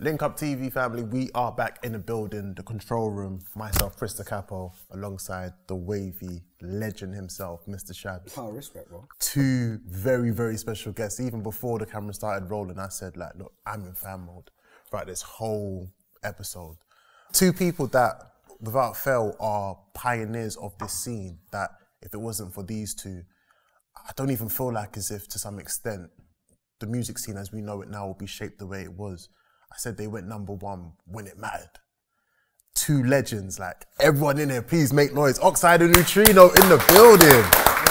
Link Up TV family, we are back in the building, the control room. Myself, Mr. Capo, alongside the wavy legend himself, Mr. Shabz. Oh, respect, bro. Two very, very special guests. Even before the camera started rolling, I said, like, look, I'm in fan mode throughout this whole episode. Two people that, without fail, are pioneers of this scene, that if it wasn't for these two, I don't even feel like as if, to some extent, the music scene as we know it now will be shaped the way it was. I said they went #1 when it mattered. Two legends, like, everyone in here, please make noise. Oxide Neutrino in the building.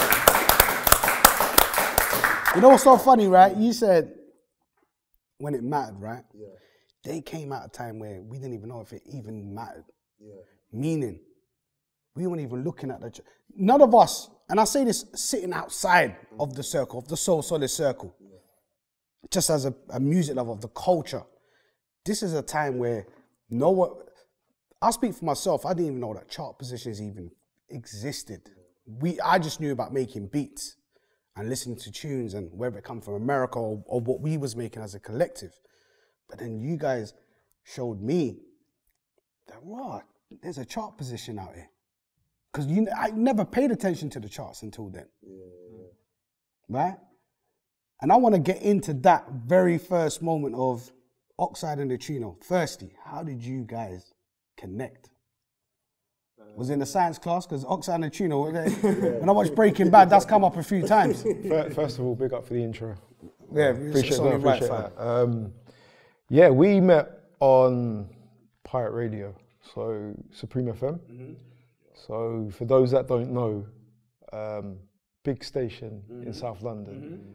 You know what's so funny, right? You said when it mattered, right? Yeah. They came at a time where we didn't even know if it even mattered. Yeah. Meaning, we weren't even looking at the... None of us, and I say this sitting outside of the circle, of the Soul Solid circle, just as a music lover of the culture, this is a time where no one... I'll speak for myself, I didn't even know that chart positions even existed. I just knew about making beats and listening to tunes and whether it come from America or what we was making as a collective. But then you guys showed me that, wow, there's a chart position out here. Because I never paid attention to the charts until then. Right? And I want to get into that very first moment of Oxide and Neutrino. Firstly, how did you guys connect? Was it in the science class? Because Oxide and Neutrino, when I watched Breaking Bad, that's come up a few times. First of all, big up for the intro. Yeah, appreciate that. Yeah, we met on Pirate Radio, so Supreme FM. So for those that don't know, big station in South London,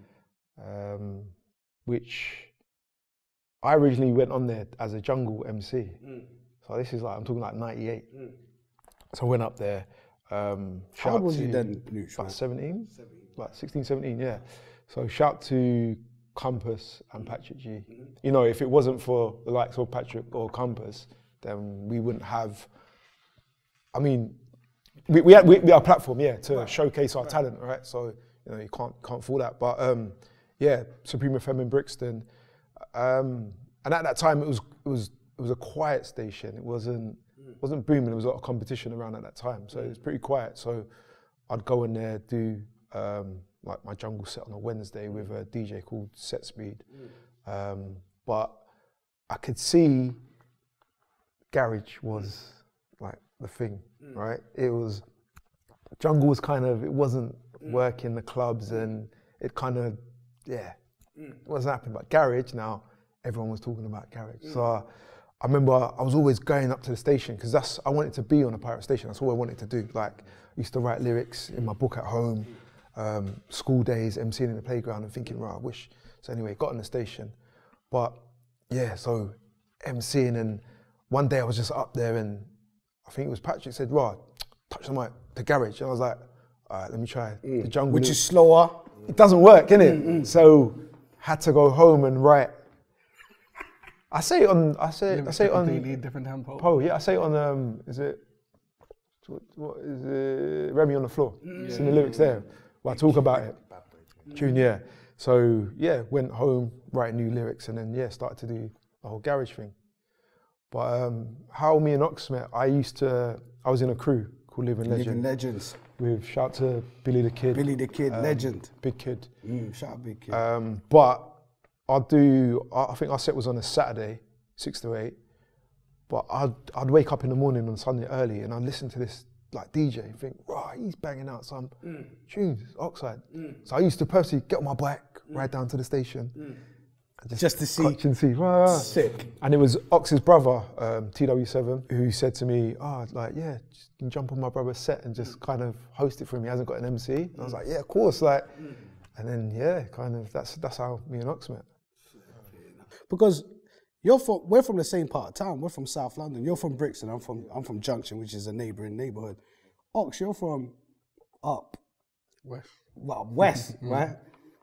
which I originally went on there as a jungle MC. So this is like, I'm talking like 98. So I went up there. How old was you then, Luke? About 17? Like 16, 17, yeah. So shout to Compass and Patrick G. You know, if it wasn't for the likes of Patrick or Compass, then we wouldn't have, I mean, we had a platform, yeah, to showcase our talent, right? So, you know, you can't fool that. But yeah, Supreme FM in Brixton. And at that time, it was a quiet station. It wasn't booming. There was a lot of competition around at that time, so it was pretty quiet. So I'd go in there, do like my jungle set on a Wednesday with a DJ called Set Speed. But I could see garage was like the thing, right? It was, jungle was kind of, it wasn't working the clubs, and it kind of, yeah, it wasn't happening. But garage, now everyone was talking about garage. So I remember I was always going up to the station because I wanted to be on a pirate station. That's all I wanted to do. Like, I used to write lyrics in my book at home, school days, MCing in the playground and thinking, right, I wish. So anyway, got on the station. But yeah, so MCing, and one day I was just up there and I think it was Patrick said, right, touch the garage. And I was like, all right, let me try the jungle. Which is slower. It doesn't work, innit? So had to go home and write. I say it on completely different tempo. Yeah, I say it on what is it? Remy on the Floor. It's in the lyrics there. Well, I talk about it. Tune, yeah. So yeah, went home, writing new lyrics, and then yeah, started to do the whole garage thing. But how me and Ox met, I was in a crew called Living Legends. With shout to Billy the Kid. Billy the Kid, legend. Big Kid. Shout out Big Kid. But I think our set was on a Saturday, 6 to 8. But I'd wake up in the morning on Sunday early and I'd listen to this like DJ and think, right, he's banging out some tunes, Oxide. So I used to personally get on my bike, ride down to the station, and just to see. And see. Sick. And it was Ox's brother, TW7, who said to me, like, yeah, just you can jump on my brother's set and just kind of host it for him. He hasn't got an MC. And I was like, yeah, of course. Like, and then yeah, kind of that's how me and Ox met. Because we're from the same part of town. We're from South London. You're from Brixton. I'm from Junction, which is a neighbouring neighbourhood. Ox, you're from up west. Well, west, right?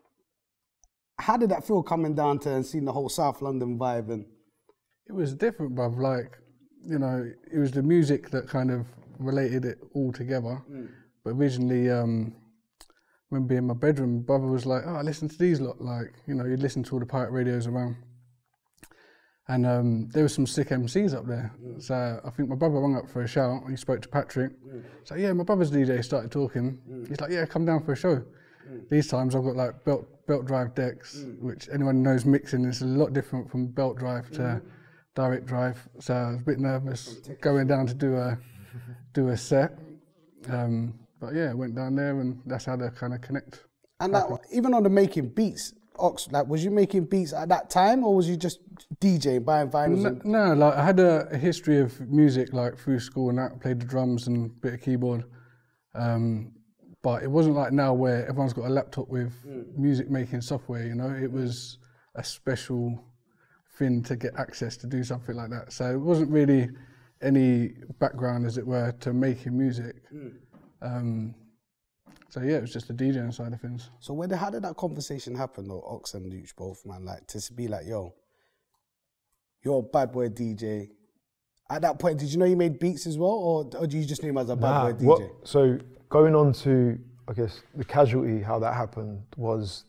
How did that feel coming down to and seeing the whole South London vibe? And it was different, bruv. Like, you know, it was the music that kind of related it all together. But originally, when being in my bedroom, brother was like, "Oh, listen to these lot." Like, you know, you'd listen to all the pirate radios around. And there were some sick MCs up there. So I think my brother rang up for a shout. He spoke to Patrick. So yeah, my brother's DJ started talking. He's like, yeah, come down for a show. These times I've got like belt drive decks, which anyone who knows mixing is a lot different from belt drive to direct drive. So I was a bit nervous going down to do a set. But yeah, went down there and that's how they kind of connect. And that, even on the making beats, Ox, like, was you making beats at that time, or was you just DJing, buying vinyls? No, like I had a history of music, like through school and that. I played the drums and a bit of keyboard, but it wasn't like now where everyone's got a laptop with music making software. You know, it was a special thing to get access to do something like that. So it wasn't really any background, as it were, to making music. So yeah, it was just the DJing side of things. So how did that conversation happen, though, Ox and Nooch both, man? Like, to be like, yo, you're a bad boy DJ. At that point, did you know you made beats as well, or do you just knew him as a bad boy DJ? So going on to, I guess, the casualty, how that happened was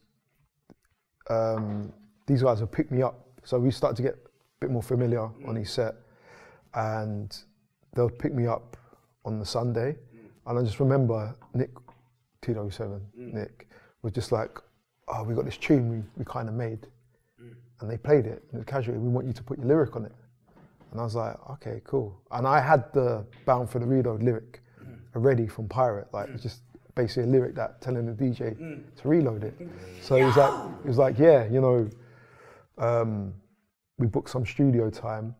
these guys would pick me up. So we started to get a bit more familiar on his set, and they'll pick me up on the Sunday. And I just remember Nick, 207, Nick, was just like, oh, we got this tune we kind of made. And they played it, and casually, we want you to put your lyric on it. And I was like, okay, cool. And I had the Bound for the Reload lyric already from Pirate, like it's just basically a lyric that telling the DJ to reload it. So it was like, yeah, you know, we booked some studio time,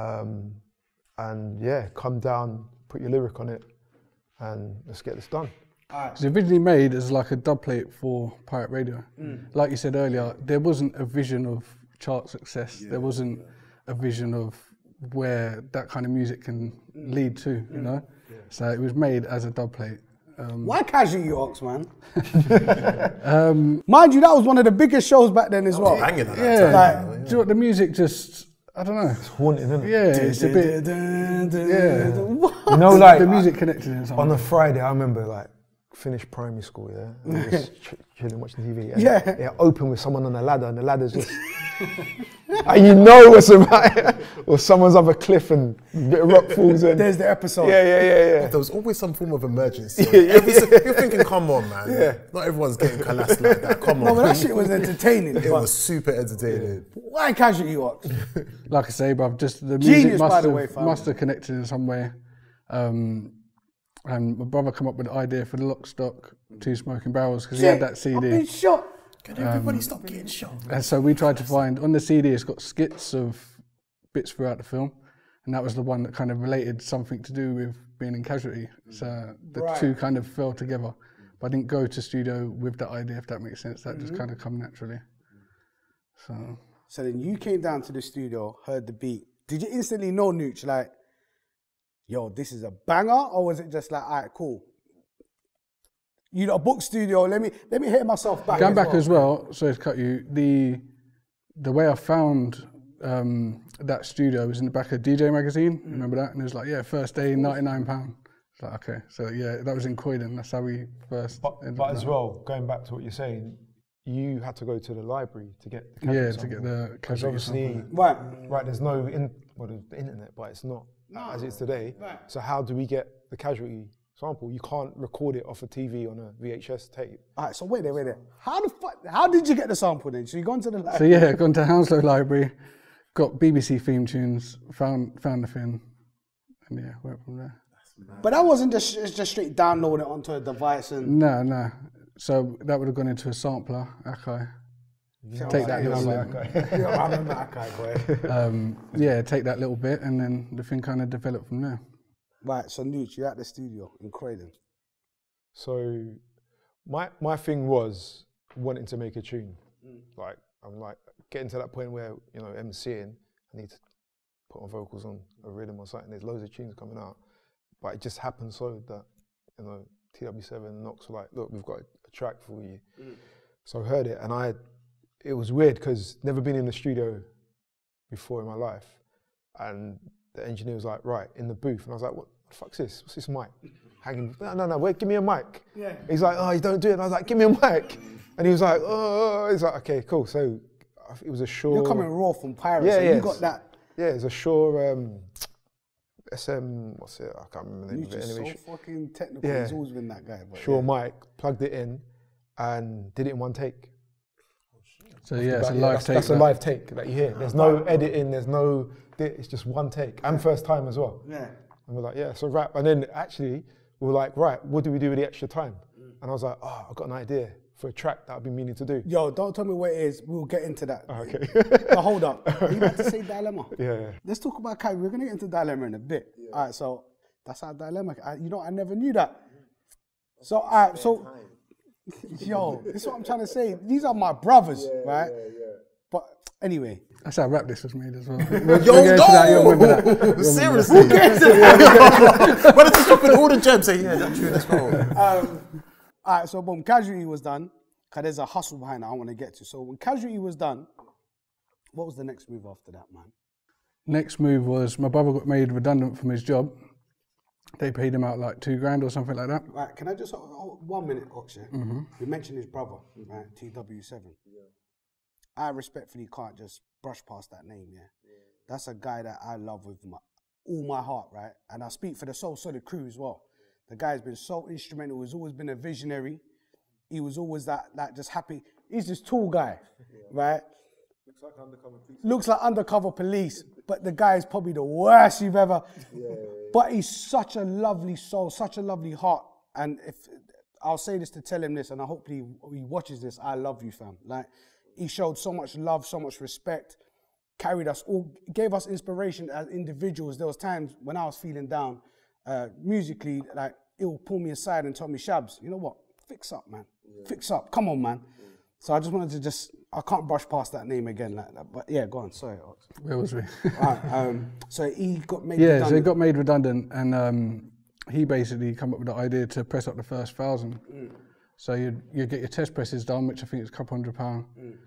and yeah, come down, put your lyric on it, and let's get this done. It was originally made as like a dub plate for Pirate Radio. Like you said earlier, there wasn't a vision of chart success. There wasn't a vision of where that kind of music can lead to, you know? So it was made as a dub plate. Why Casual you, Ox, man? Mind you, that was one of the biggest shows back then as well. Banging at that Yeah, time. like, do you know what, the music just, I don't know. It's haunting, isn't it? Yeah, it's a bit, yeah. You know, like The music connected in some on way. a Friday, I remember like finished primary school, yeah, and just chilling watching TV. And Yeah. open with someone on a ladder, and the ladder's just, and you know what's about it, or someone's up a cliff and a bit of rock falls in. There's the episode. Yeah. There was always some form of emergency. You're thinking, come on, man. Not everyone's getting collapsed like that. Come on. No, but that shit was entertaining. It was super entertaining. Why Casual you, Ox? Like I say, bruv, just the Genius, music by the way, fam. must have connected in some way. And my brother come up with the idea for the Lock, Stock, Two Smoking Barrels, because he had that I've CD. been shot. Can everybody stop getting shot? And so we tried to find, on the CD, it's got skits of bits throughout the film. And that was the one that kind of related something to do with being in Casualty. So the two kind of fell together. But I didn't go to studio with that idea, if that makes sense. That just kind of come naturally. So then you came down to the studio, heard the beat. Did you instantly know, Nooch, like, yo, this is a banger? Or was it just like, all right, cool. You know, a book studio, let me hit myself back. Going back as well, sorry to cut you, the way I found that studio was in the back of DJ Magazine, remember that? And it was like, yeah, first day, £99. It's like, okay, so yeah, that was in Croydon, that's how we first ended But up as there. well, going back to what you're saying, you had to go to the library to get the Yeah, sample. to get the Because Casualty obviously, sample. Right. there's no the internet, but it's not as it's today. Right. So how do we get the Casualty sample? You can't record it off a TV on a VHS tape. All right, so wait there. How did you get the sample then? So you gone to the So yeah, gone to Hounslow Library, got BBC theme tunes, found the thing, and yeah, went from there. But that wasn't just straight download it onto a device and... No. So that would have gone into a sampler, Akai. Take that little bit. Yeah, I remember that guy, boy. Yeah, take that little bit, and then the thing kind of developed from there. Right, so Nooch, you're at the studio in Croydon. So my thing was wanting to make a tune. Like I'm like getting to that point where, you know, MCing, I need to put my vocals on a rhythm or something. There's loads of tunes coming out. But it just happened so that, you know, TW7 and Knox were like, look, we've got a track for you. So I heard it, and it was weird because never been in the studio before in my life. And the engineer was like, right, in the booth. And I was like, what the fuck's this? What's this mic? Hanging, no, wait, give me a mic. He's like, oh, you don't do it. And I was like, give me a mic. And he was like, oh, he's like, okay, cool. So it was a Shaw. You're coming raw from Pirates. Yeah, so yeah. You got that. Yeah, it's a Shaw. SM, what's it? I can't remember the name He's of it. just Anyway, so fucking technical. Yeah. He's always been that guy. But Shaw mic, plugged it in, and did it in one take. So yeah, it's a Yeah, live that's, take. that's a live take that you hear. There's no editing. There's no. It's just one take and first time as well. Yeah. And we're like, yeah, so rap. And then actually, we were like, right, what do we do with the extra time? And I was like, oh, I've got an idea for a track that I've been meaning to do. Yo, don't tell me what it is. We'll get into that. Okay. But hold up. You about to say dilemma? Yeah. Let's talk about Kai. We're gonna get into dilemma in a bit. All right. So that's our dilemma. You know, I never knew that. So all right. So yo, this is what I'm trying to say. These are my brothers, right? But anyway. That's how rap this was made as well. Yo, no! Seriously. Why did you stop in all the gems? Say, yeah, that's true, let's go. All right, so boom, Casualty was done, because there's a hustle behind it I want to get to. So when Casualty was done, what was the next move after that, man? Next move was my brother got made redundant from his job. They paid him out like $2,000 or something like that. Right, can I just, 1 minute, Oxide? You mentioned his brother, right, TW7. I respectfully can't just brush past that name, yeah? That's a guy that I love with all my heart, right? And I speak for the Soul Solid crew as well. The guy's been so instrumental. He's always been a visionary. He was always that just happy. He's this tall guy, right? Looks like undercover police, but the guy is probably the worst you've ever. But he's such a lovely soul, such a lovely heart. And if I'll say this to tell him this, and I hope he watches this, I love you, fam. Like, he showed so much love, so much respect, carried us all, gave us inspiration as individuals. There was times when I was feeling down, musically, like, it will pull me aside and tell me, Shabz, you know what? Fix up, man. Fix up. Come on, man. So I just wanted to I can't brush past that name again like that. But yeah, go on. Sorry. Where was we? So he got made Yeah, redundant. so he got made redundant, and he basically come up with the idea to press up the first 1,000. So you get your test presses done, which I think is a couple £100.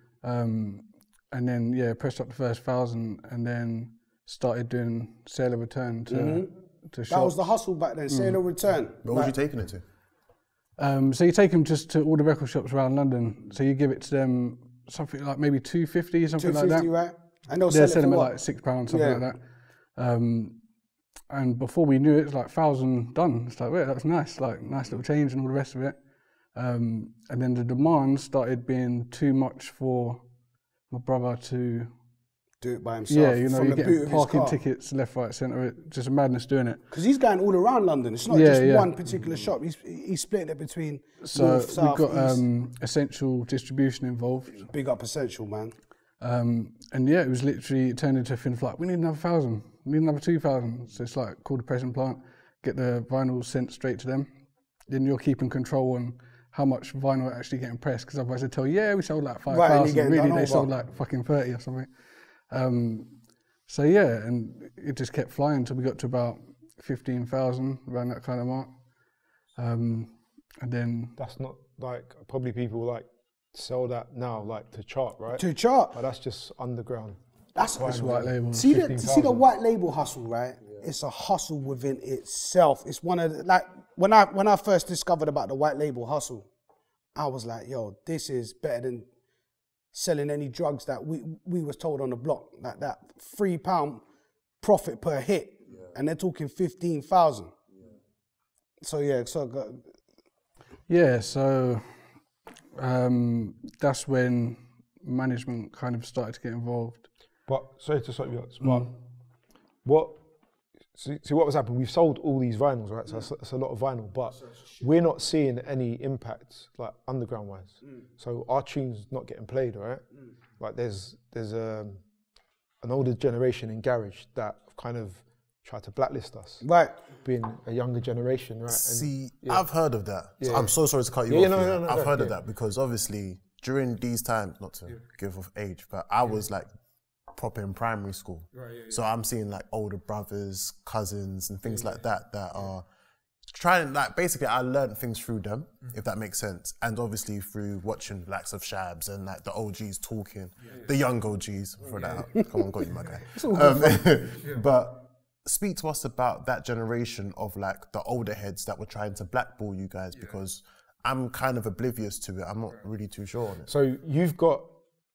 And then, yeah, pressed up the first 1,000 and then started doing sale and return to shops. That was the hustle back then, sale and return. Where was you taking it to? So you take them just to all the record shops around London. So you give it to them something like maybe $250, something like that. Right? And they'll They'll sell sell them it at for like £6, something like that. And before we knew it, it was like 1,000 done. It's like, wait, that's nice, like nice little change and all the rest of it. And then the demand started being too much for my brother to do it by himself. Yeah, you know, from you're the boot getting of his parking car. tickets left, right, centre. It's just a madness doing it. Because he's going all around London. It's not just one particular shop. He's splitting it between So north, south, we've got east. Essential distribution involved. Big up Essential, man. And yeah, it was literally, it turned into a thing of like, we need another 1,000, we need another 2,000. So it's like, call the pressing plant, get the vinyl sent straight to them. Then you're keeping control on how much vinyl are actually getting pressed, because otherwise they tell you, yeah, we sold like 5,000. Really, they sold like fucking 30 or something. So yeah, and it just kept flying until we got to about 15,000, around that kind of mark. And then... That's not like, probably people like sell that now, like to chart, right? To chart. But that's just underground. That's white label. See the white label hustle, right? Yeah. It's a hustle within itself. It's one of the, like, when I first discovered about the white label hustle, I was like, yo, this is better than selling any drugs that we was told on the block. Like that £3 profit per hit. Yeah. And they're talking 15,000. Yeah. So yeah, So that's when management kind of started to get involved. But sorry to stop you. But what what was happening? We've sold all these vinyls, right? So that's a lot of vinyl, but we're not seeing any impact like underground wise. So our tunes not getting played, right? Like there's an older generation in garage that kind of tried to blacklist us, right? Being a younger generation, right? See, I've heard of that. So I'm so sorry to cut you off. No, I've heard of that because obviously during these times, not to give off age, but I was like proper in primary school. So I'm seeing like older brothers, cousins and things like that are trying, like basically I learned things through them, if that makes sense. And obviously through watching the likes of Shabz and like the OGs talking, the young OGs, for that. Come on, got you, my guy. But speak to us about that generation of like the older heads that were trying to blackball you guys, because I'm kind of oblivious to it. I'm not really too sure on it. So you've got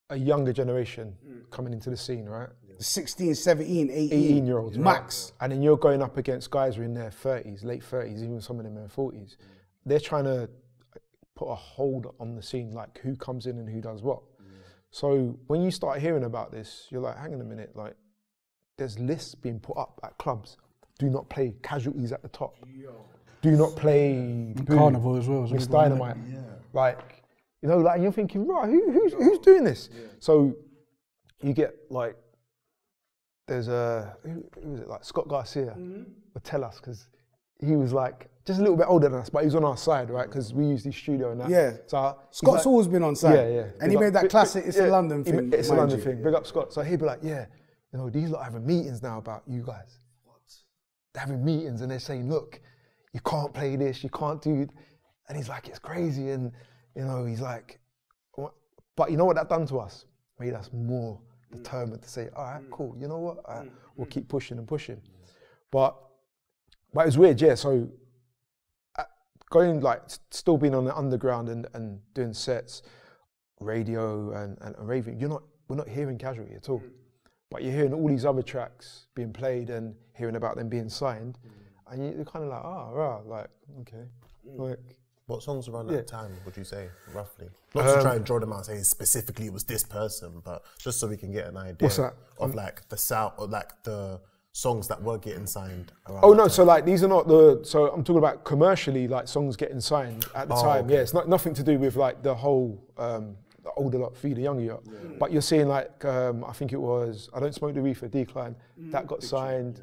a younger generation coming into the scene, right? 16, 17, 18-year-olds, max. Right? And then you're going up against guys who are in their 30s, late 30s, even some of them in their 40s. They're trying to put a hold on the scene, like who comes in and who does what. So when you start hearing about this, you're like, hang on a minute, like there's lists being put up at clubs. Do not play Casualties at the top. Do not play Carnival as well. Miss Dynamite. Like, you know, like, and you're thinking, right, who's doing this? So you get like, there's who was it, like Scott Garcia would tell us, because he was like just a little bit older than us, but he was on our side, right? Because we used his studio and that. Yeah. So Scott's like, always been on side. Yeah, yeah. And he made that classic, it's a London thing. It's a London thing. Big up Scott. So he'd be like, yeah, you know, these lot are having meetings now about you guys. What? They're having meetings and they're saying, look, you can't play this, you can't do. And he's like, it's crazy. And, you know, he's like, what? But you know what that done to us? Made us more determined to say, all right, cool, you know what? All right, we'll keep pushing and pushing. But it was weird, yeah. So going, like, still being on the underground and doing sets, radio and raving, we're not hearing Casualty at all. But you're hearing all these other tracks being played and hearing about them being signed. And you're kind of like, oh, right, like, okay. Like, what songs around that time would you say, roughly? Not to try and draw them out and say specifically it was this person, but just so we can get an idea of like the sound, or like the songs that were getting signed around. Oh no, so like these are not so I'm talking about commercially, like songs getting signed at the time. Okay. Yeah, it's nothing to do with like the whole the older lot feed the younger lot. Yeah. But you're seeing like I think it was I Don't Smoke the Reefer, Decline, that got signed.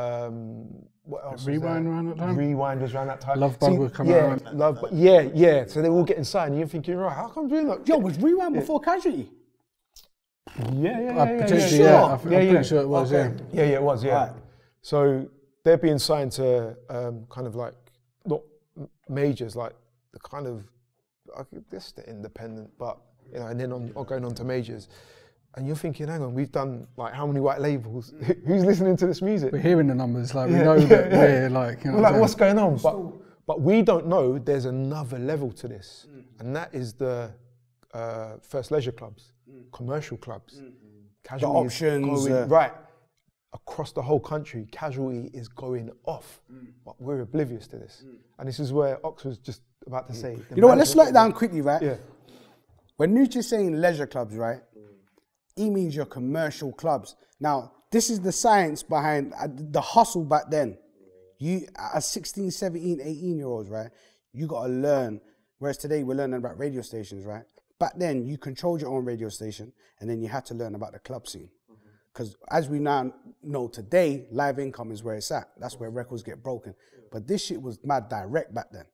What else? Rewind around that time? Rewind was around that time. Love Bug would come out. Yeah. So they're all getting signed, and you're thinking, right, how come doing that? Yo, was Rewind before Casualty? Yeah. Potentially, yeah. I'm pretty sure it was, Yeah, it was, yeah. Right. So they're being signed to kind of like, not majors, like the kind of, I guess they're independent, but, you know, and then going on to majors. And you're thinking, hang on, we've done like how many white labels? Who's listening to this music? We're hearing the numbers, like we know that we're like, you know, we're like, what's going on? But we don't know there's another level to this, and that is the first leisure clubs, commercial clubs, Casualty the options, right across the whole country. Casualty is going off, but we're oblivious to this, and this is where Ox was just about to say. You know what? Let's slow it down quickly, right? Yeah. When Nucci's saying leisure clubs, right? He means your commercial clubs. Now, this is the science behind the hustle back then. You, as 16, 17, 18-year-olds, right, you got to learn, whereas today we're learning about radio stations, right? Back then, you controlled your own radio station, and then you had to learn about the club scene. Because as we now know today, live income is where it's at. That's where records get broken. But this shit was mad direct back then.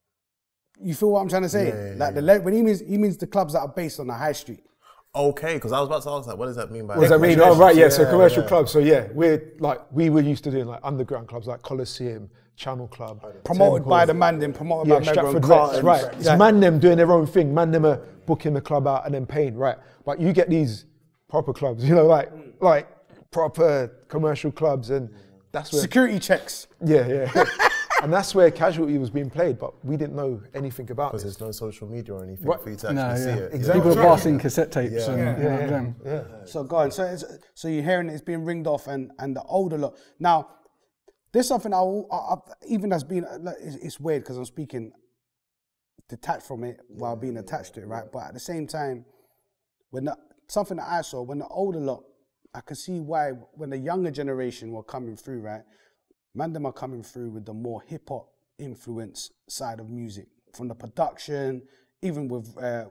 You feel what I'm trying to say? When he means the clubs that are based on the high street. Okay, because I was about to ask that. What does that mean by? What does that mean? Oh, right, yeah. So commercial clubs. So yeah, we were used to doing like underground clubs, like Coliseum, Channel Club, promoted by the Mandem, promoted by Stratford Wretch, right? It's Mandem doing their own thing. Mandem are booking the club out and then paying, right? But you get these proper clubs, you know, like proper commercial clubs, and that's where security checks. Yeah. And that's where Casualty was being played, but we didn't know anything about it. Because there's no social media or anything for you to actually see it. Exactly. People are passing cassette tapes. Yeah. So go on. So you're hearing it's being ringed off, and the older lot. Now, there's something even that's been, it's weird because I'm speaking detached from it while being attached to it, right? But at the same time, something that I saw, when the older lot, I could see why when the younger generation were coming through, right? Them are coming through with the more hip-hop influence side of music, from the production, even with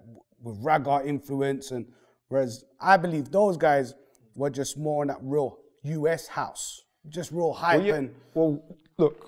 ragga influence, and whereas I believe those guys were just more in that real US house, just real hype. Well, look,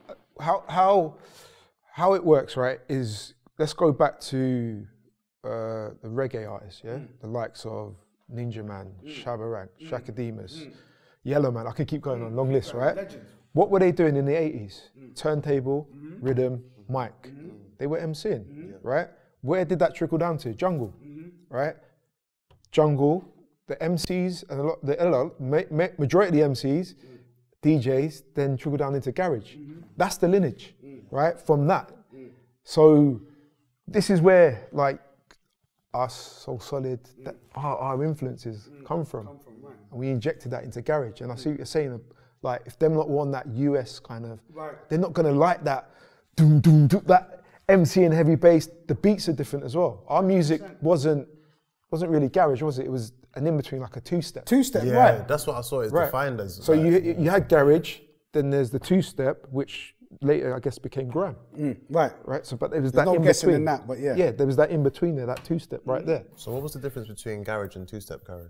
how it works, right? Is let's go back to the reggae artists, the likes of Ninja Man, Shabba Rank, Shakademus, Yellow Man. I could keep going on, long list, right? Legends. What were they doing in the 80s? Turntable, rhythm, mic. They were MCing, right? Where did that trickle down to? Jungle, right? Jungle, the MCs, and majority of the MCs, DJs, then trickle down into garage. That's the lineage, right? From that. So this is where, like, us, Soul Solid, that our influences come from. And we injected that into garage. And I see what you're saying, like if they're not on that US kind of, they're not gonna like that doom doom doom, that MC and heavy bass. The beats are different as well. Our music wasn't really garage, was it? It was an in-between, like a two-step. Two-step, Yeah, right. that's what I saw. It's defined as. So like, you had garage, then there's the two-step, which later I guess became grime. Right. Right. So, but there was There's that no in guessing between. in that, but yeah. Yeah, there was that in between there, that two-step right there. So what was the difference between garage and two-step garage?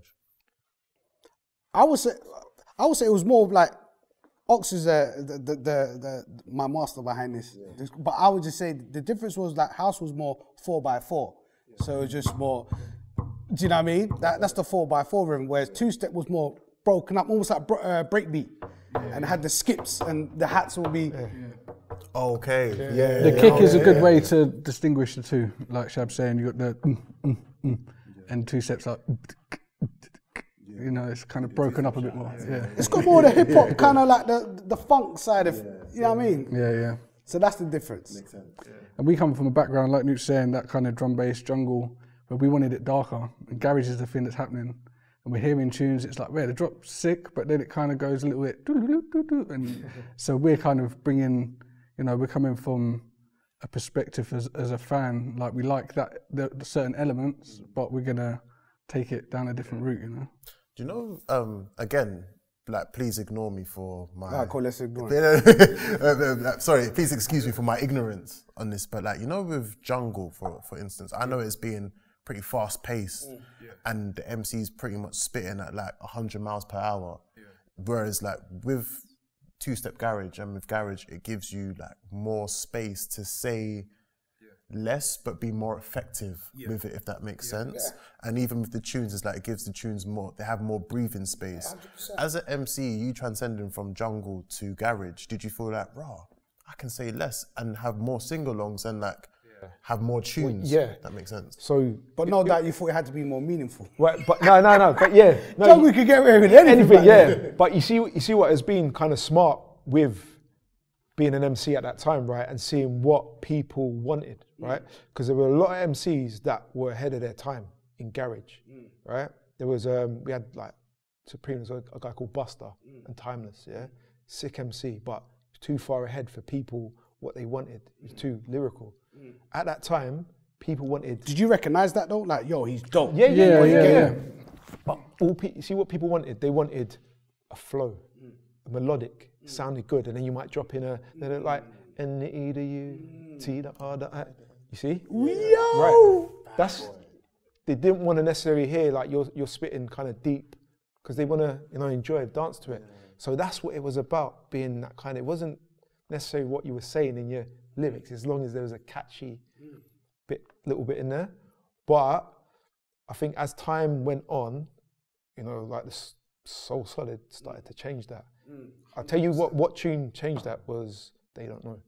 I would say it was more of like Ox is my master behind this. But I would just say the difference was that house was more 4x4. So it was just more, do you know what I mean? That's the 4x4 rhythm, whereas two-step was more broken up, almost like breakbeat. And had the skips and the hats will be... Okay, The kick is a good way to distinguish the two. Like Shabz saying, you got the and two steps like, you know, it's kind of broken up a bit more. Yeah. It's got more of the hip hop, kind of like the funk side of, you know what I mean? Yeah. So that's the difference. makes sense. And we come from a background, like Nuke saying, that kind of drum bass jungle, where we wanted it darker. And garage is the thing that's happening. And we're hearing tunes, it's like, the drop's sick, but then it kind of goes a little bit, and so we're kind of bringing, you know, we're coming from a perspective as a fan, like we like that, the certain elements, but we're gonna take it down a different route, you know? Do you know, again, like, please ignore me for my... Alright, cool, let's ignore it. Sorry, please excuse me for my ignorance on this, but like, you know, with jungle, for instance, I know it's being pretty fast paced and the MC's pretty much spitting at like 100 miles per hour. Whereas like with two-step garage and with garage, it gives you like more space to say less but be more effective with it, if that makes sense. And even with the tunes, it's like it gives the tunes more, they have more breathing space. 100%. As an MC, you transcending from jungle to garage, did you feel like, raw, I can say less and have more sing-alongs and like have more tunes? Well, that makes sense. So, But no doubt you thought it had to be more meaningful. right, but no, but yeah, no, Jungle could get away with anything. anything, yeah. But you see what has been kind of smart with being an MC at that time, right, and seeing what people wanted, right? Because there were a lot of MCs that were ahead of their time in garage, right? There was we had like Supreme, there was a guy called Buster and Timeless, sick MC, but too far ahead for people what they wanted. He was too lyrical. At that time, people wanted. Did you recognize that though? Like, yo, he's dope. Yeah. But you see what people wanted? They wanted a flow, a melodic, sounded good, and then you might drop in they're like, N the E to U, T the R the I. You see? Yo! Right. They didn't want to necessarily hear like you're spitting kind of deep, because they want to, you know, enjoy, dance to it. So that's what it was about, being that kind of, it wasn't necessarily what you were saying in your lyrics, as long as there was a catchy little bit in there. But I think as time went on, you know, like the Soul Solid started to change that. I'll tell you what tune changed that was They Don't Know.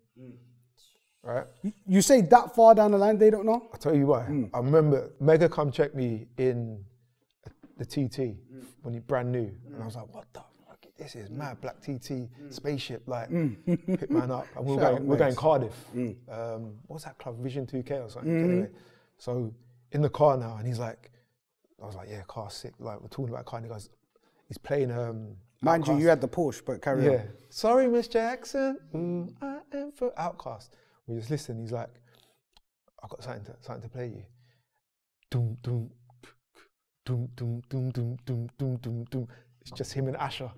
Right? You say that far down the line, they don't know? I'll tell you why. I remember Mega come check me in the TT when he brand new, and I was like, what the fuck? This is mad, black TT spaceship, like pick man up. And we're going Cardiff. What was that club? Vision 2K or something. Anyway, so in the car now, and he's like, I was like, yeah, car's sick. Like, we're talking about car, and he goes, he's playing Mind you, you had the Porsche, but carry on. Sorry, Miss Jackson. I am for Outcast. We just listen. He's like, I've got something to play you. Doom doom doom doom doom doom doom doom doom doom. It's just him and Asher.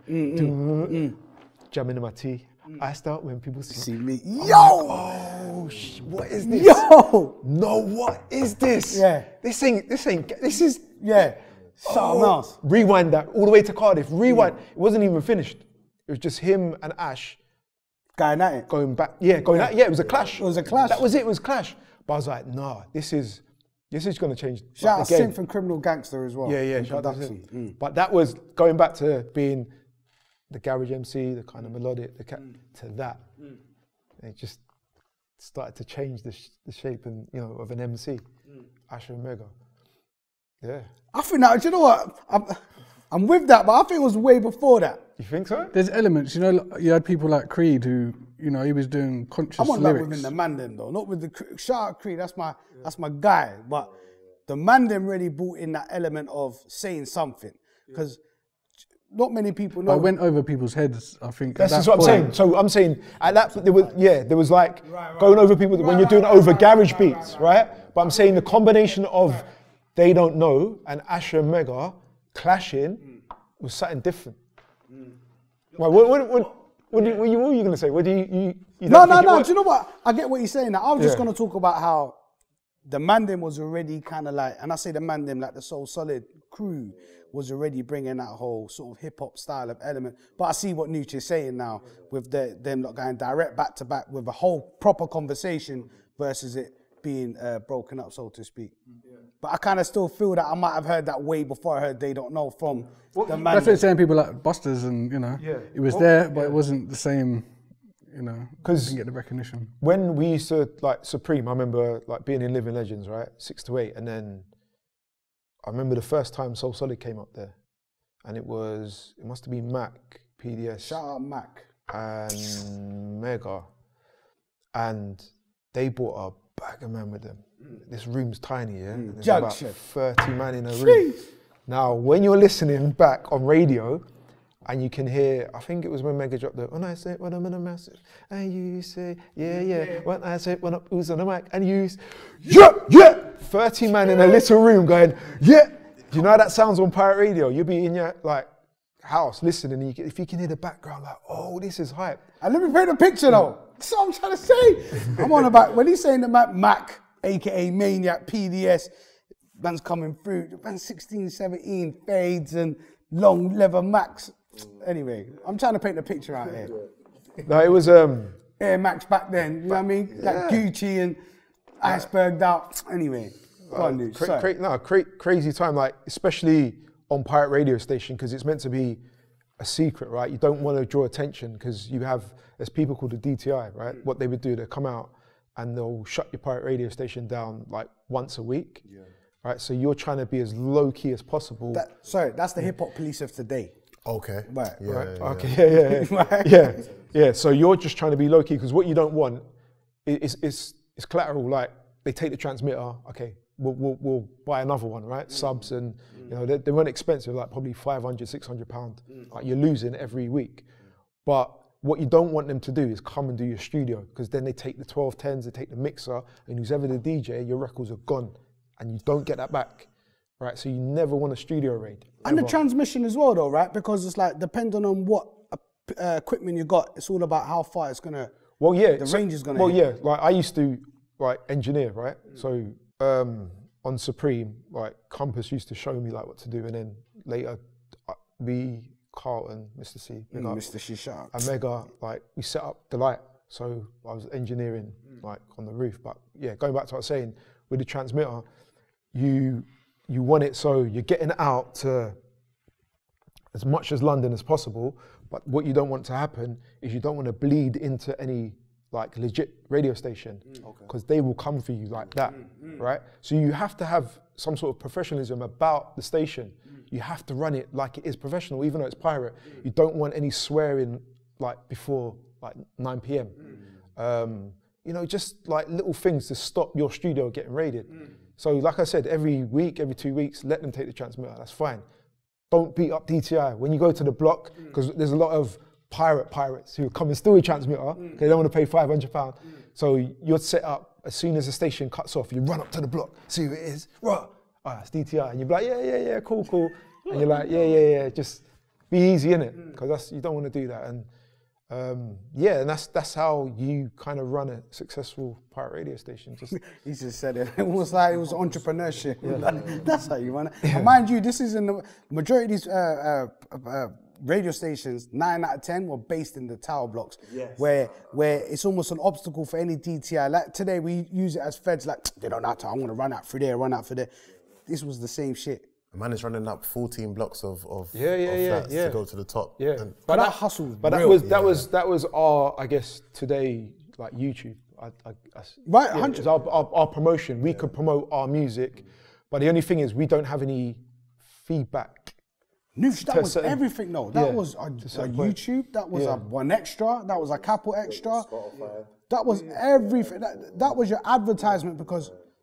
Jamming in my tea. I start when people see me. I'm Yo! Like, what is this? Yo! No, what is this? Yeah. This is. Yeah. Something else. Rewind that all the way to Cardiff. Rewind. It wasn't even finished. It was just him and Ash. Going at it. Going back. Yeah, it was a clash. It was a clash. That was it was clash. But I was like, nah, this is going to change. Shout out the game. Synth and Criminal Gangster as well. Yeah, shout out to Synth. But that was going back to being the garage MC, the kind of melodic, to that. And it just started to change the shape and, you know, of an MC. Asher and Mega. Yeah. I think that, do you know what? I'm with that, but I think it was way before that. You think so? There's elements, you know, you had people like Creed who, you know, he was doing conscious I want lyrics. that within the man then though, not with the shout out Creed. That's my guy. But the man them really brought in that element of saying something. Because not many people know. I went over people's heads, I think. That's just what I'm saying. So I'm saying at that there was like going over people when you're doing over garage beats, right? But I'm saying the combination of They Don't Know and Asher and Mega clashing was something different. Well, what are you going to say? What do you No. Do you know what? I get what you're saying. Now, I was just going to talk about how the Mandem was already kind of like, and I say the Mandem, like the Soul Solid crew was already bringing that whole sort of hip hop style of element. But I see what Nucci is saying now with them not going direct back to back with a whole proper conversation versus it being broken up, so to speak. But I kind of still feel that I might have heard that way before I heard They Don't Know from the man. That's what saying, people like Busters and, it was there, but it wasn't the same, because didn't get the recognition. When we used to, like, Supreme, I remember, like, being in Living Legends, right, 6 to 8, and then I remember the first time Soul Solid came up there, and it must have been Mac, PDS. Shout out Mac. And Mega, and they brought a bag of man with them. This room's tiny, yeah? And there's about 30 man in a room. Now, when you're listening back on radio, and you can hear, I think it was when Mega dropped the, when I say, when I'm in a massive, and you say, yeah. When I say, when I'm who's on the mic, and you, yeah. 30 man in a little room going, yeah. Do you know how that sounds on pirate radio? You'll be in your, like, house listening, and if you can hear the background, like, oh, this is hype. And let me paint a picture though. That's what I'm trying to say. I'm on about, when he's saying the Mac, aka Maniac, PDS, man's coming through, man's 16, 17, fades and long leather Macs. Anyway, I'm trying to paint a picture out here. No, it was Air Max back then, you know what I mean? Like Gucci and iceberged out. Anyway, go on, dude. Crazy time, like, especially on pirate radio station, because it's meant to be a secret, right? You don't want to draw attention, because there's people called the DTI, right? What they would do, they come out and they'll shut your pirate radio station down like once a week, right? So you're trying to be as low key as possible. That's the hip hop police of today. Okay. Right. Yeah. So you're just trying to be low key, because what you don't want is collateral. Like, they take the transmitter, okay, we'll buy another one, right? Subs, and they weren't expensive, like probably £500, £600. Like, you're losing every week. But what you don't want them to do is come and do your studio, because then they take the 1210s, they take the mixer, and who's ever the DJ, your records are gone, and you don't get that back, right? So you never want a studio raid. And the transmission as well, though, right? Because it's like, depending on what equipment you got, it's all about how far it's gonna. Well, yeah, the range is gonna. Well, hit. yeah, like I used to, like, engineer, right? So on Supreme, like, Compass used to show me like what to do, and then later, Carlton, Mr. C, Mr. C, shout out. and Mega, like, we set up the light. So I was engineering like on the roof. But yeah, going back to what I was saying, with the transmitter, you want it so you're getting it out to as much as London as possible. But what you don't want to happen is you don't want to bleed into any like legit radio station, because they will come for you like that, right? So you have to have some sort of professionalism about the station. You have to run it like it is professional, even though it's pirate. You don't want any swearing like before like 9 p.m. Just like little things to stop your studio getting raided. So like I said, every week, every 2 weeks, let them take the transmitter, that's fine. Don't beat up DTI. When you go to the block, because there's a lot of pirates who come and steal your transmitter, because they don't want to pay £500. So you're set up, as soon as the station cuts off, you run up to the block, see who it is, right, it's DTI. And you're like, yeah, cool. And you're like, yeah, just be easy, innit? Because you don't want to do that. And and that's how you kind of run a successful pirate radio station. He just said it. It was like it was entrepreneurship. Yeah. That's how you run it. And mind you, this is in the majority of these radio stations. 9 out of 10 were based in the tower blocks, where it's almost an obstacle for any DTI. Like today, we use it as feds. Like they don't have to. I'm gonna run out through there, run out for there. This was the same shit. The man is running up 14 blocks of flats to go to the top. Yeah, but that hustle. But real. that was our, I guess, today, like YouTube. Right, 100. It's our promotion. We could promote our music, but the only thing is we don't have any feedback. That was everything though. That was a YouTube, that was a One Extra, that was a Capo Extra. Spotify. That was everything. That was your advertisement, because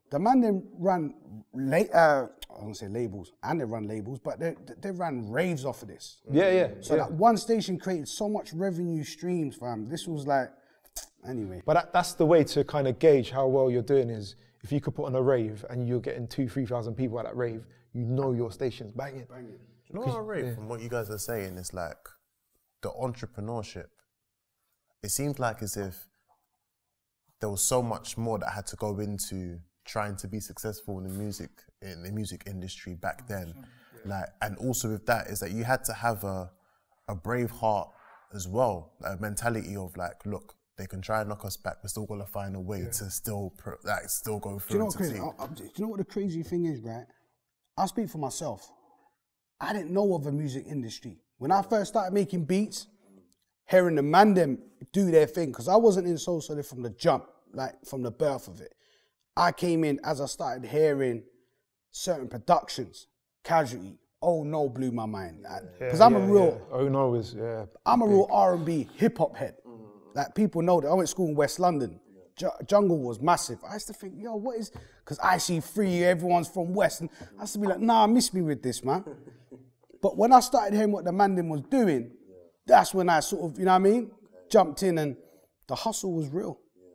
The man then ran, I won't say labels, and they run labels, but they ran raves off of this. Yeah. So that one station created so much revenue streams, fam. This was like, anyway. But that's the way to kind of gauge how well you're doing is if you could put on a rave and you're getting 2,000-3,000 people at that rave, you know your station's banging. You know what I rate from what you guys are saying is like the entrepreneurship. It seems like as if there was so much more that had to go into trying to be successful in the music industry back then. Like, and also with that is that you had to have a brave heart as well, a mentality of like, look, they can try and knock us back, we're still gonna find a way to still go through. Do you know what crazy? Do you know what the crazy thing is, right? I'll speak for myself. I didn't know of a music industry. When I first started making beats, hearing the man them do their thing, because I wasn't in Soul Solid from the jump, like from the birth of it. I came in as I started hearing certain productions, Casualty, Oh No blew my mind. Because I'm a real, Oh No is, I'm a real R&B hip hop head. Like people know that I went to school in West London. Jungle was massive. I used to think, yo, what is, because I see free, everyone's from West. And I used to be like, nah, miss me with this, man. But when I started hearing what the man them was doing, that's when I sort of, you know what I mean? Jumped in and the hustle was real.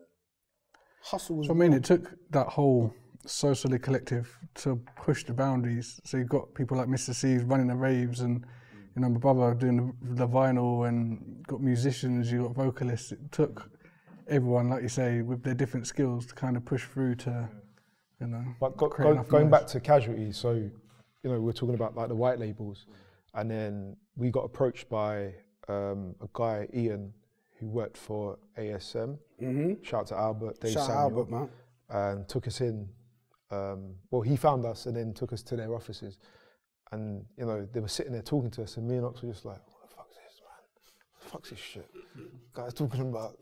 Hustle was real. I mean, it took that whole socially collective to push the boundaries. So you've got people like Mr. C's running the raves and, you know, my brother doing the vinyl and got musicians, you got vocalists. It took everyone, like you say, with their different skills to kind of push through to, you know, but going back to Casualty, so, you know, we're talking about like the white labels, and then we got approached by a guy, Ian, who worked for ASM. Shout out to Albert, Dave Shout Samuel, out Albert, man. and took us in. Well, he found us and then took us to their offices, and you know they were sitting there talking to us, and me and Ox were just like, "What the fuck's this, man? What the fuck's this shit?" Guys talking about.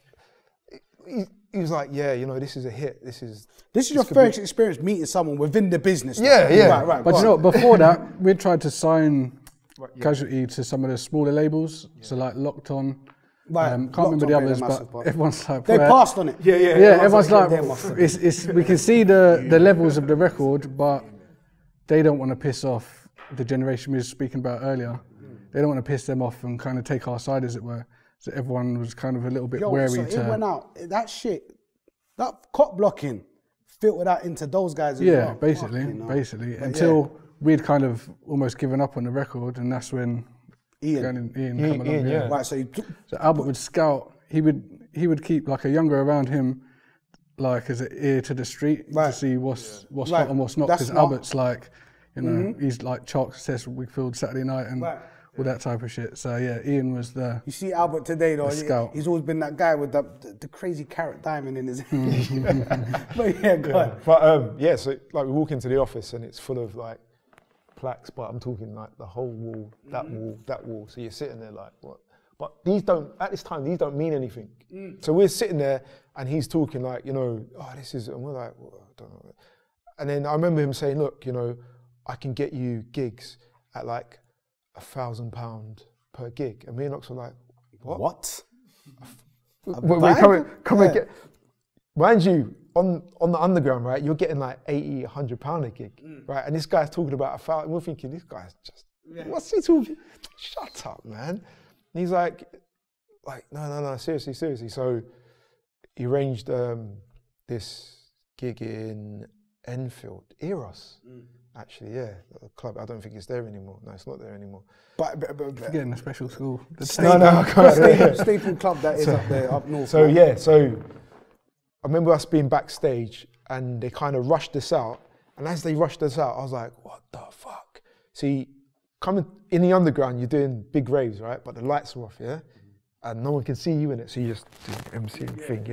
He was like, "Yeah, you know, this is a hit. This is your first experience meeting someone within the business. Yeah. Right. But you know, before that, we tried to sign Casualty to some of the smaller labels, so like Locked On. Right. Can't remember the others, but everyone's like... They passed on it. Yeah, everyone's like, we can see the levels of the record, but they don't want to piss off the generation we were speaking about earlier. They don't want to piss them off and kind of take our side, as it were. So everyone was kind of a little bit wary so it went out, that shit, that cop blocking filtered out into those guys as well. Basically, until we'd kind of almost given up on the record, and that's when Ian came along. Right, so Albert would scout. He would keep like a younger around him, like as an ear to the street to see what's hot and what's not. Because Albert's like, you know, he's like Chalk says Wickfield Saturday night and all that type of shit. So yeah, Ian was the. You see Albert today though. Scout. He's always been that guy with the crazy carrot diamond in his hand. But yeah, go on. But so like we walk into the office and it's full of like plaques, but I'm talking like the whole wall, that wall. So you're sitting there like, what? But at this time, these don't mean anything. So we're sitting there and he's talking like, you know, this is, and we're like, well, I don't know. And then I remember him saying, look, you know, I can get you gigs at like £1,000 per gig. And me and Ox were like, what? Come and get, mind you, on the underground, right, you're getting like £80, £100 a gig, right? And this guy's talking about 1,000. We're thinking, this guy's just, what's he talking? Shut up, man. And he's like, no, seriously. So he arranged this gig in Enfield, Eros, actually, a club. I don't think it's there anymore. No, it's not there anymore. But getting a special school. Staple club that is up there, up north. So so I remember us being backstage and they kind of rushed us out. And as they rushed us out, I was like, what the fuck? See, coming in the underground, you're doing big raves, right? But the lights are off, yeah? And no one can see you in it. So you just do the MC thing,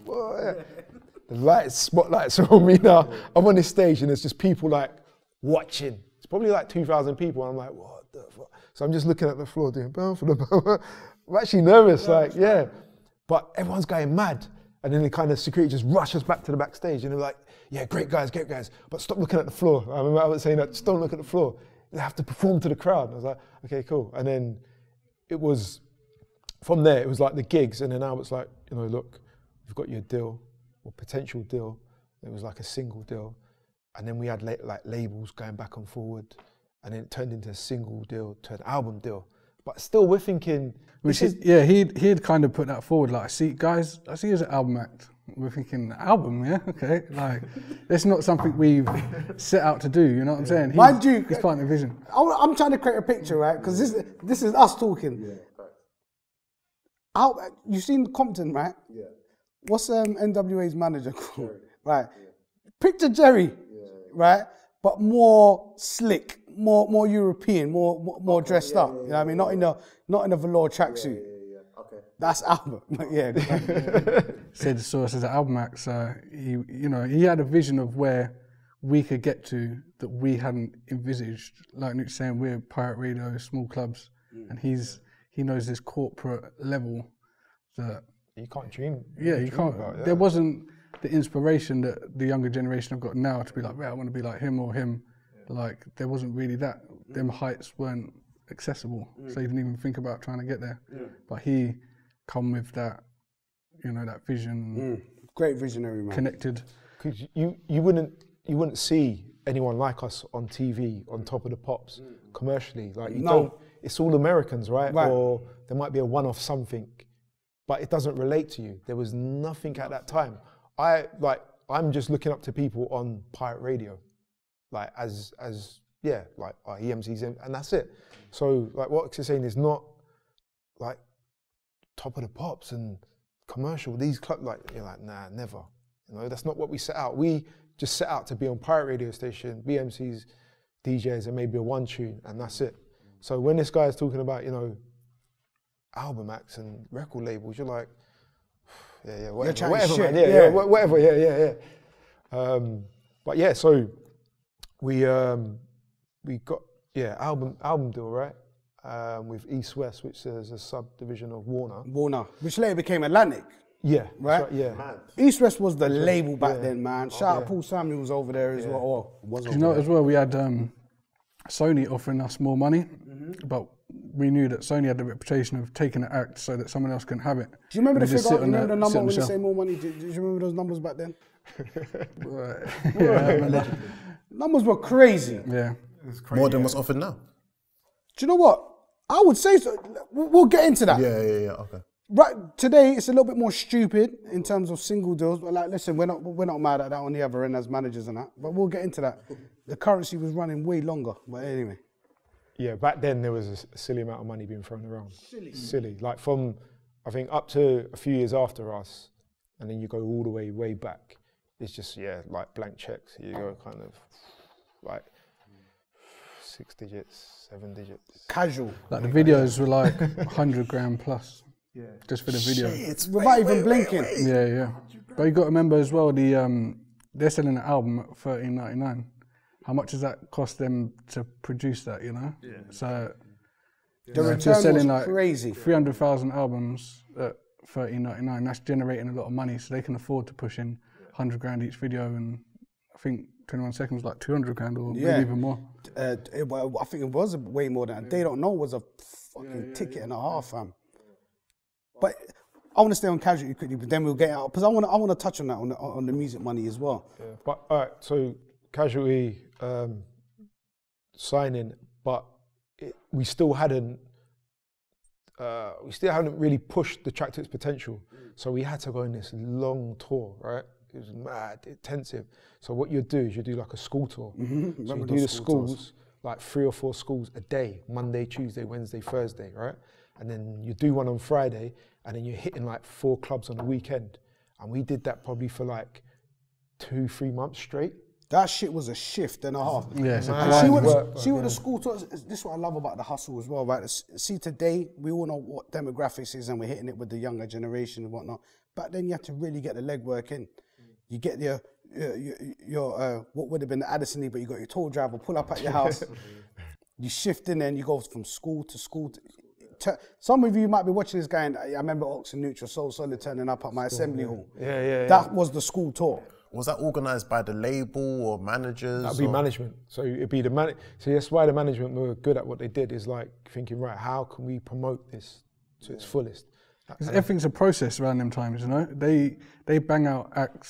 The spotlights are on me now. I'm on this stage and there's just people like watching. It's probably like 2,000 people. And I'm like, what the fuck? So I'm just looking at the floor doing, I'm actually nervous, But everyone's going mad. And then the kind of security just rush us back to the backstage and they're like, yeah, great guys, but stop looking at the floor. I remember I was saying that, just don't look at the floor. They have to perform to the crowd. And I was like, okay, cool. And then it was, from there, it was like the gigs. And then Albert's like, you know, look, we've got you a deal, or potential deal. It was like a single deal. and then we had like labels going back and forward, and then it turned into a single deal to an album deal. But still, we're thinking, he'd kind of put that forward. Like, I see you as an album act. We're thinking, album, yeah, okay. Like, it's not something we've set out to do. You know what I'm saying? He's planting a vision. I'm trying to create a picture, right? Because this is us talking. Yeah. You've seen Compton, right? Yeah. What's NWA's manager called? Jerry. Right. Yeah. Picture Jerry, right? But more slick, more European, more dressed up. You know what I mean? Not in a velour tracksuit. Yeah. Okay. That's Albert. Yeah. Said the source as an album act, so he had a vision of where we could get to that we hadn't envisaged. Like Nick's saying, we're pirate radio, small clubs, and he knows this corporate level that you can't dream. Yeah, you can't. Yeah. There wasn't the inspiration that the younger generation have got now to be like, I want to be like him or him. Yeah. Like, there wasn't really that. Them heights weren't accessible, so he didn't even think about trying to get there. Yeah. But he come with that, that vision. Great visionary, man. Connected. Because you wouldn't see anyone like us on TV, on Top of the Pops, commercially. Like, you don't. It's all Americans, right? Or there might be a one-off something, but it doesn't relate to you. There was nothing at that time. I'm just looking up to people on pirate radio, like as like our EMCs, and that's it. So like what Ox is saying is not like Top of the Pops and commercial. These clubs, like, you're like, nah, never. That's not what we set out. We just set out to be on pirate radio station, BMCs, DJs, and maybe a one tune, and that's it. So when this guy is talking about, album acts and record labels, you're like, whatever, man, whatever. But yeah, so we got album deal, right? With East West, which is a subdivision of Warner, which later became Atlantic. Yeah, right. Yeah, East West was the label back then, man. Shout out Paul Samuels over there as well. As well, we had Sony offering us more money, but we knew that Sony had the reputation of taking an act so that someone else couldn't have it. Do you remember the figure? You remember the number when you say more money? Do you remember those numbers back then? Numbers were crazy. Yeah. More than what's offered now. Do you know what? I would say so. We'll get into that. Yeah. Okay. Right, today it's a little bit more stupid in terms of single deals, but like, listen, we're not mad at that on the other end as managers and that, but we'll get into that. The currency was running way longer, but anyway. Yeah, back then there was a silly amount of money being thrown around. Silly. Like from, I think, up to a few years after us, and then you go all the way back. It's just, like blank checks. You go kind of like 6 digits, 7 digits. Casual. Like the videos were like 100 grand plus. Yeah. Just for the video. Without even blinking. Yeah. But you got to remember as well, they're selling an album at $13.99. How much does that cost them to produce that, Yeah. So the return selling was like crazy. 300,000 albums at $13.99. That's generating a lot of money, so they can afford to push in 100 grand each video, and I think 21 seconds like 200 grand or maybe even more. I think it was way more than that. They Don't Know was a fucking ticket and a half, fam. But I want to stay on Casualty quickly, but then we'll get out, because I want to touch on that on the music money as well. Yeah. But all right, so Casualty signing, but we still hadn't really pushed the track to its potential. So we had to go on this long tour, right? It was mad, intensive. So what you do is you do like a school tour. Mm-hmm. So you do the schools, like 3 or 4 schools a day, Monday, Tuesday, Wednesday, Thursday, right? And then you do one on Friday, and then you're hitting like 4 clubs on the weekend. And we did that probably for like 2-3 months straight. That shit was a shift and a half. Yeah, see what the school taught us. This is what I love about the hustle as well, right? See, today, we all know what demographics is, and we're hitting it with the younger generation and whatnot. Back then, you had to really get the legwork in. You get your what would have been the Addison League, but you got your toll driver pull up at your house. You shift in and you go from school to school. Some of you might be watching this guy, and I remember Oxide Neutrino, Soul Solid turning up at my assembly hall. Yeah. That was the school tour. Was that organised by the label or managers? That'd be management. So it'd be the So that's why the management were good at what they did, is like thinking, right, how can we promote this to its fullest? Everything's a process around them times, They bang out acts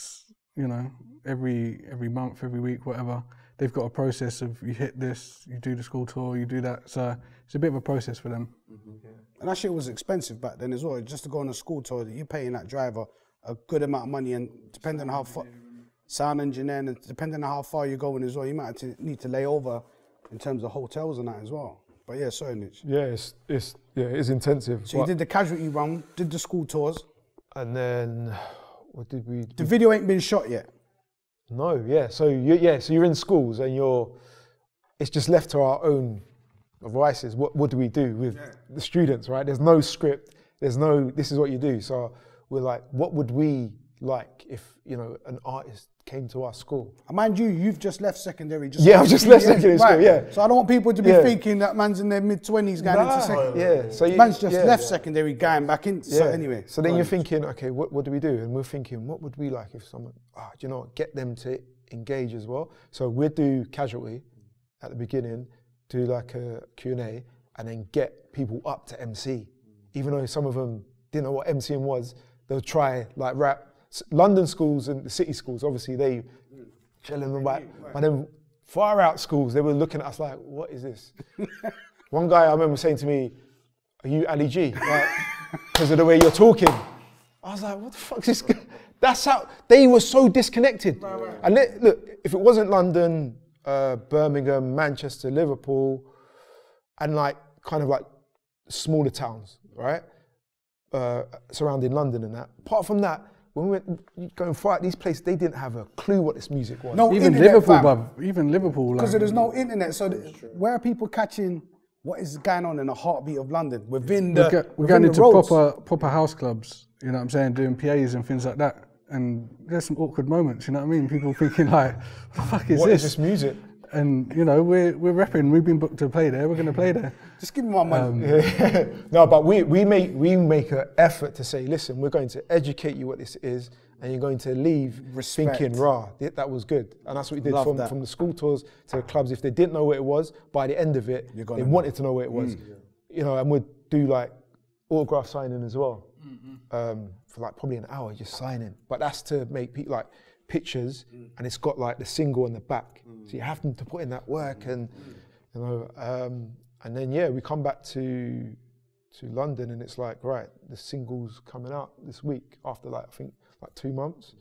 you know, every month, every week, whatever. They've got a process of you hit this, you do the school tour, you do that. So it's a bit of a process for them. And that shit was expensive back then as well. Just to go on a school tour, you're paying that driver a good amount of money, and depending on how far, sound engineer, and depending on how far you're going as well, you might need to lay over in terms of hotels and that as well. But yeah, sorry, Niche. Yeah, it's intensive. So you did the casualty run, did the school tours. And then, what did we do? The video ain't been shot yet. No, yeah. So you're in schools and it's just left to our own devices. What do we do with the students, right? There's no script. There's no, this is what you do. So we're like, what would we like if, you know, an artist came to our school? And mind you, you've just left secondary. I've just left secondary school, yeah. So I don't want people to be thinking that man's in their mid-20s going into secondary. Yeah. So man's just left secondary, going back in. So anyway. So then you're thinking, okay, what do we do? And we're thinking, what would we like if someone, do you know what, get them to engage as well. So we'd do casualty at the beginning, do like a Q&A, and then get people up to MC. Even though some of them didn't know what MCing was, they'll try like rap. London schools and the city schools, obviously they chilling them back. But then far out schools, they were looking at us like, what is this? One guy I remember saying to me, are you Ali G? Because of the way you're talking. I was like, what the fuck is this? That's how, they were so disconnected. And look, if it wasn't London, Birmingham, Manchester, Liverpool, and like kind of like smaller towns, right? Surrounding London and that. Apart from that, when we went going far out these places, they didn't have a clue what this music was. No, even internet, Liverpool, bruv. Even Liverpool. Because there's no internet. So where are people catching what is going on in the heartbeat of London? Within the We're going into proper house clubs, you know what I'm saying, doing PAs and things like that. And there's some awkward moments, you know what I mean? People thinking like, what the fuck is what this? Is this music? And you know, we're repping, we've been booked to play there, we're gonna play there. Just give me my money. No, but we make an effort to say, listen, we're going to educate you what this is, and you're going to leave thinking, rah, that was good. And that's what we did from the school tours to the clubs. If they didn't know what it was, by the end of it, they wanted to know what it was. You know, and we'd do like autograph signing as well. For like probably an hour, just signing. But that's to make people like pictures, and it's got like the single on the back. So you have them to put in that work, and you know, and then we come back to London, and it's like, right, the single's coming out this week after like I think like 2 months.